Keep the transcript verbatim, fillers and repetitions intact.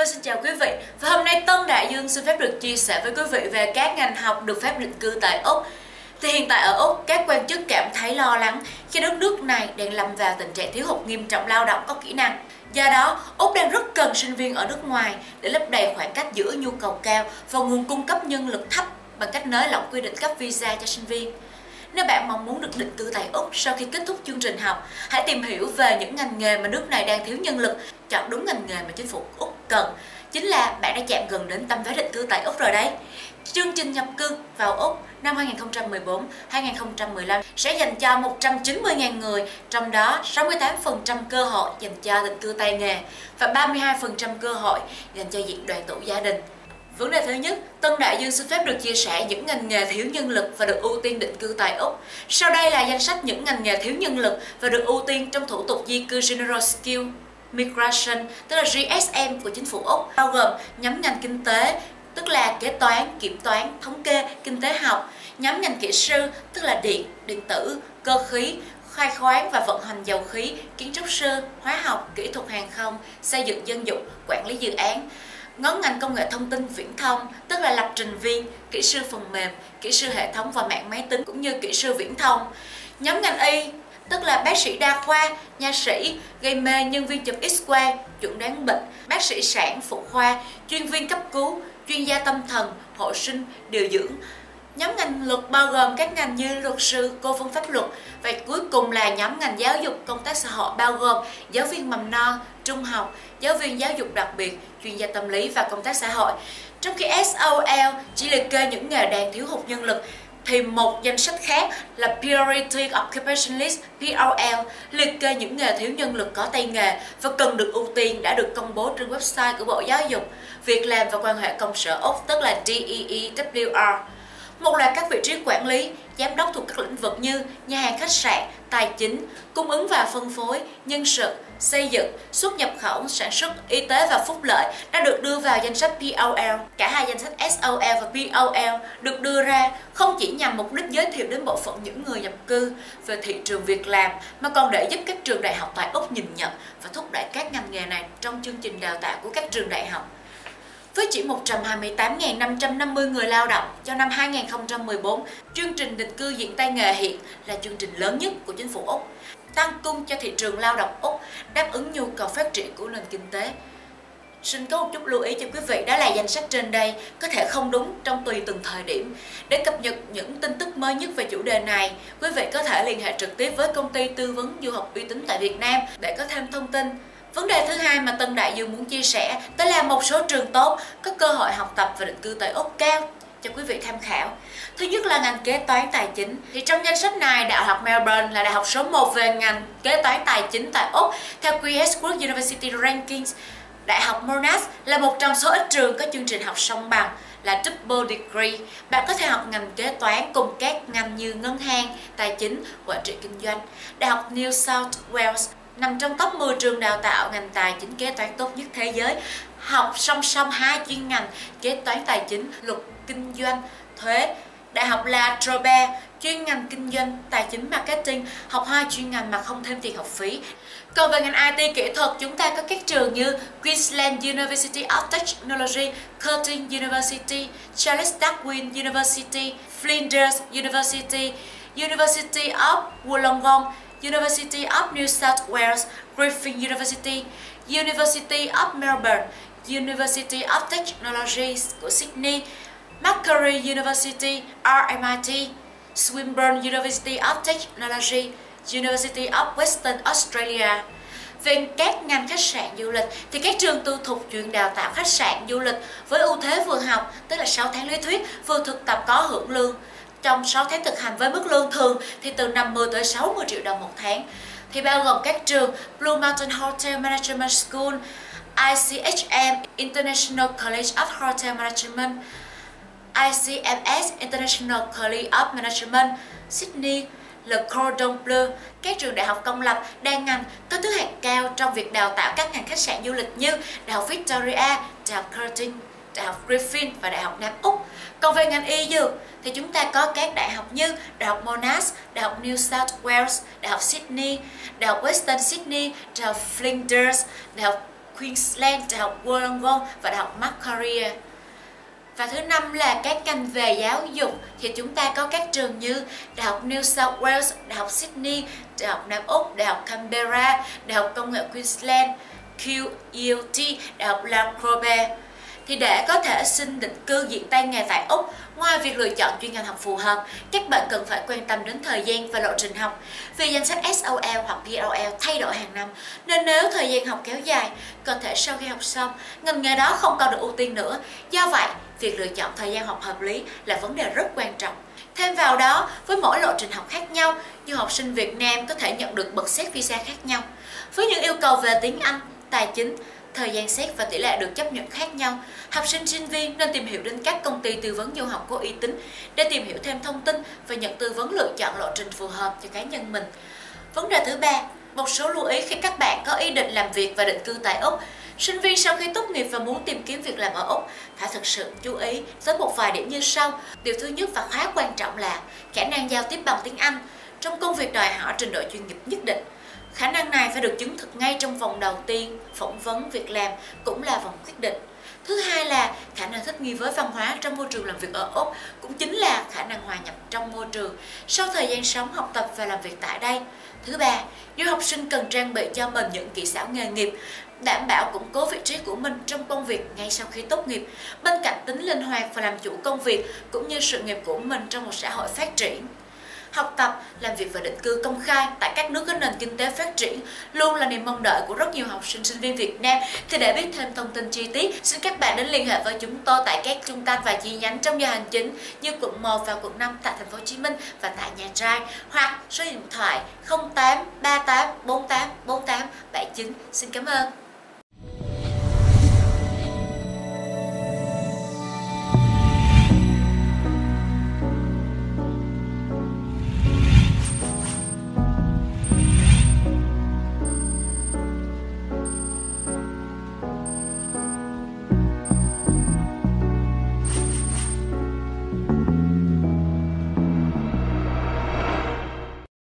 Vâng, xin chào quý vị. Và hôm nay Tân Đại Dương xin phép được chia sẻ với quý vị về các ngành học được phép định cư tại Úc. Thì hiện tại ở Úc, các quan chức cảm thấy lo lắng khi đất nước này đang lâm vào tình trạng thiếu hụt nghiêm trọng lao động có kỹ năng. Do đó, Úc đang rất cần sinh viên ở nước ngoài để lấp đầy khoảng cách giữa nhu cầu cao và nguồn cung cấp nhân lực thấp bằng cách nới lỏng quy định cấp visa cho sinh viên. Nếu bạn mong muốn được định cư tại Úc sau khi kết thúc chương trình học, hãy tìm hiểu về những ngành nghề mà nước này đang thiếu nhân lực, chọn đúng ngành nghề mà chính phủ Úc cần. Chính là bạn đã chạm gần đến tấm vé định cư tại Úc rồi đấy. Chương trình nhập cư vào Úc năm hai nghìn không trăm mười bốn đến hai nghìn không trăm mười lăm sẽ dành cho một trăm chín mươi nghìn người, trong đó sáu mươi tám phần trăm cơ hội dành cho định cư tay nghề và ba mươi hai phần trăm cơ hội dành cho diện đoàn tụ gia đình. Vấn đề thứ nhất, Tân Đại Dương xin phép được chia sẻ những ngành nghề thiếu nhân lực và được ưu tiên định cư tại Úc. Sau đây là danh sách những ngành nghề thiếu nhân lực và được ưu tiên trong thủ tục di cư General Skill Migration, tức là G S M của chính phủ Úc, bao gồm nhóm ngành kinh tế, tức là kế toán, kiểm toán, thống kê, kinh tế học, nhóm ngành kỹ sư, tức là điện, điện tử, cơ khí, khai khoáng và vận hành dầu khí, kiến trúc sư, hóa học, kỹ thuật hàng không, xây dựng dân dụng, quản lý dự án. Ngón ngành công nghệ thông tin viễn thông, tức là lập trình viên, kỹ sư phần mềm, kỹ sư hệ thống và mạng máy tính cũng như kỹ sư viễn thông. Nhóm ngành y, tức là bác sĩ đa khoa, nha sĩ, gây mê, nhân viên chụp X-quang, chuẩn đoán bệnh, bác sĩ sản phụ khoa, chuyên viên cấp cứu, chuyên gia tâm thần, hộ sinh, điều dưỡng. Nhóm ngành luật bao gồm các ngành như luật sư, cố vấn pháp luật. Và cuối cùng là nhóm ngành giáo dục, công tác xã hội bao gồm giáo viên mầm non, trung học, giáo viên giáo dục đặc biệt, chuyên gia tâm lý và công tác xã hội. Trong khi S O L chỉ liệt kê những nghề đang thiếu hụt nhân lực, thì một danh sách khác là Priority Occupation List P O L liệt kê những nghề thiếu nhân lực có tay nghề và cần được ưu tiên đã được công bố trên website của Bộ Giáo dục, Việc làm và Quan hệ Công sở Úc, tức là D E E W R. Một loạt các vị trí quản lý, giám đốc thuộc các lĩnh vực như nhà hàng khách sạn, tài chính, cung ứng và phân phối, nhân sự, xây dựng, xuất nhập khẩu, sản xuất, y tế và phúc lợi đã được đưa vào danh sách P O L. Cả hai danh sách S O L và P O L được đưa ra không chỉ nhằm mục đích giới thiệu đến bộ phận những người nhập cư về thị trường việc làm, mà còn để giúp các trường đại học tại Úc nhìn nhận và thúc đẩy các ngành nghề này trong chương trình đào tạo của các trường đại học. Với chỉ một trăm hai mươi tám nghìn năm trăm năm mươi người lao động cho năm hai nghìn không trăm mười bốn, chương trình định cư diện tay nghề hiện là chương trình lớn nhất của chính phủ Úc, tăng cung cho thị trường lao động Úc, đáp ứng nhu cầu phát triển của nền kinh tế. Xin có một chút lưu ý cho quý vị, đó là danh sách trên đây có thể không đúng trong tùy từng thời điểm. Để cập nhật những tin tức mới nhất về chủ đề này, quý vị có thể liên hệ trực tiếp với công ty tư vấn du học uy tín tại Việt Nam để có thêm thông tin. Vấn đề thứ hai mà Tân Đại Dương muốn chia sẻ đó là một số trường tốt có cơ hội học tập và định cư tại Úc cao cho quý vị tham khảo. Thứ nhất là ngành kế toán tài chính. Thì trong danh sách này, Đại học Melbourne là đại học số một về ngành kế toán tài chính tại Úc theo Queen's World University Rankings. Đại học Monash là một trong số ít trường có chương trình học song bằng là Double Degree. Bạn có thể học ngành kế toán cùng các ngành như ngân hàng, tài chính, quản trị kinh doanh. Đại học New South Wales nằm trong top mười trường đào tạo ngành tài chính kế toán tốt nhất thế giới, học song song hai chuyên ngành kế toán tài chính, luật kinh doanh, thuế. Đại học La Trobe chuyên ngành kinh doanh, tài chính, marketing, học hai chuyên ngành mà không thêm tiền học phí. Còn về ngành I T kỹ thuật, chúng ta có các trường như Queensland University of Technology, Curtin University, Charles Darwin University, Flinders University, University of Wollongong, University of New South Wales, Griffin University, University of Melbourne, University of Technology của Sydney, Macquarie University, R M I T, Swinburne University of Technology, University of Western Australia. Về các ngành khách sạn du lịch thì các trường tư thục chuyên đào tạo khách sạn du lịch với ưu thế vừa học, tức là sáu tháng lý thuyết, vừa thực tập có hưởng lương. Trong sáu tháng thực hành với mức lương thường thì từ năm mươi tới sáu mươi triệu đồng một tháng. Thì bao gồm các trường Blue Mountain Hotel Management School, I C H M International College of Hotel Management, I C M S International College of Management, Sydney, Le Cordon Bleu. Các trường đại học công lập đa ngành có thứ hạng cao trong việc đào tạo các ngành khách sạn du lịch như Đại học Victoria, Đại học Curtin, Đại học Griffin và Đại học Nam Úc. Còn về ngành y dược thì chúng ta có các đại học như Đại học Monash, Đại học New South Wales, Đại học Sydney, Đại học Western Sydney, Đại học Flinders, Đại học Queensland, Đại học Wollongong và Đại học Macquarie. Và thứ năm là các ngành về giáo dục, thì chúng ta có các trường như Đại học New South Wales, Đại học Sydney, Đại học Nam Úc, Đại học Canberra, Đại học Công nghệ Queensland, Q E L T, Đại học La Trobe. Thì để có thể xin định cư diện tay nghề tại Úc, ngoài việc lựa chọn chuyên ngành học phù hợp, các bạn cần phải quan tâm đến thời gian và lộ trình học. Vì danh sách S O L hoặc P L L thay đổi hàng năm, nên nếu thời gian học kéo dài, có thể sau khi học xong, ngành nghề đó không còn được ưu tiên nữa. Do vậy, việc lựa chọn thời gian học hợp lý là vấn đề rất quan trọng. Thêm vào đó, với mỗi lộ trình học khác nhau, du học sinh Việt Nam có thể nhận được bậc xét visa khác nhau. Với những yêu cầu về tiếng Anh, tài chính, thời gian xét và tỷ lệ được chấp nhận khác nhau, học sinh sinh viên nên tìm hiểu đến các công ty tư vấn du học có uy tín để tìm hiểu thêm thông tin và nhận tư vấn lựa chọn lộ trình phù hợp cho cá nhân mình. Vấn đề thứ ba, một số lưu ý khi các bạn có ý định làm việc và định cư tại Úc. Sinh viên sau khi tốt nghiệp và muốn tìm kiếm việc làm ở Úc phải thực sự chú ý tới một vài điểm như sau. Điều thứ nhất và khá quan trọng là khả năng giao tiếp bằng tiếng Anh. Trong công việc đòi hỏi trình độ chuyên nghiệp nhất định. Khả năng này phải được chứng thực ngay trong vòng đầu tiên, phỏng vấn việc làm cũng là vòng quyết định. Thứ hai là khả năng thích nghi với văn hóa trong môi trường làm việc ở Úc, cũng chính là khả năng hòa nhập trong môi trường sau thời gian sống, học tập và làm việc tại đây. Thứ ba, du học sinh cần trang bị cho mình những kỹ xảo nghề nghiệp, đảm bảo củng cố vị trí của mình trong công việc ngay sau khi tốt nghiệp, bên cạnh tính linh hoạt và làm chủ công việc cũng như sự nghiệp của mình trong một xã hội phát triển. Học tập, làm việc và định cư công khai tại các nước có nền kinh tế phát triển luôn là niềm mong đợi của rất nhiều học sinh sinh viên Việt Nam. Thì để biết thêm thông tin chi tiết, xin các bạn đến liên hệ với chúng tôi tại các trung tâm và chi nhánh trong giờ hành chính như quận một và quận năm tại thành phố Hồ Chí Minh và tại Nha Trang, hoặc số điện thoại không tám ba tám bốn tám bốn tám bảy chín. Xin cảm ơn.